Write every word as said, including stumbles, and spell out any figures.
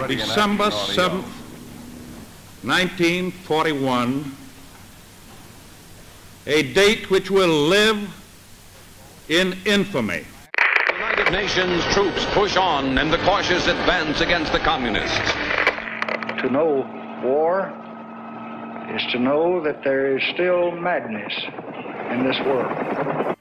December seventh, nineteen forty-one, a date which will live in infamy. The United Nations troops push on in the cautious advance against the communists. To know war is to know that there is still madness in this world.